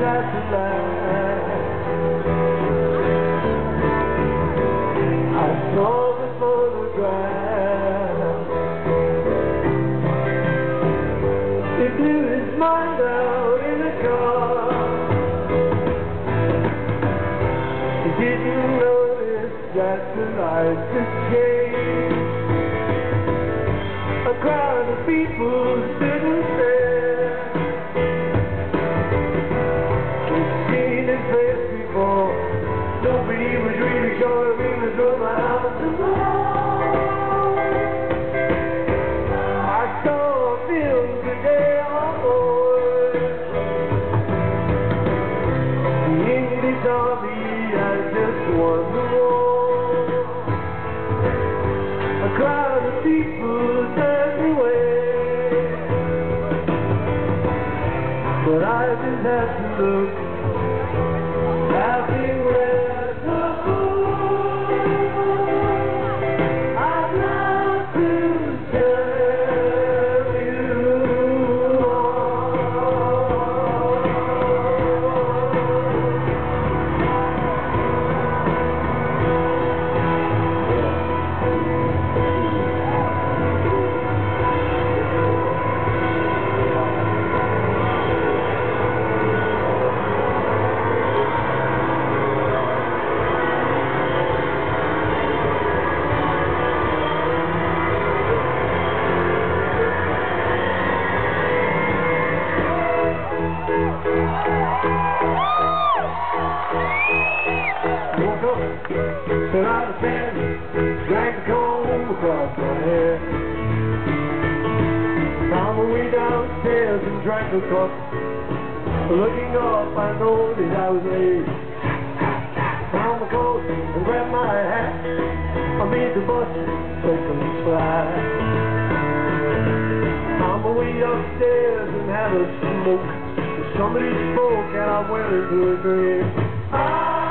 at the light. I saw the photograph. He blew his mind out in a car. He didn't notice that the lights had changed. A crowd of people stood and stared. We've seen his face before. Nobody was really sure if he was from the house alone. I saw a film today on board. The English army has just won the war. A crowd of people turned away, but I just had to look, laughing with the fool. I'd love to tell you woke up, fell out of bed, dragged the comb across my hair. Found my way downstairs and drank a cup. Looking up, I noticed I was late. Found my coat and grabbed my hat. I made the bus take a slide. Found my way upstairs and had a smoke. Somebody spoke and I went into a dream.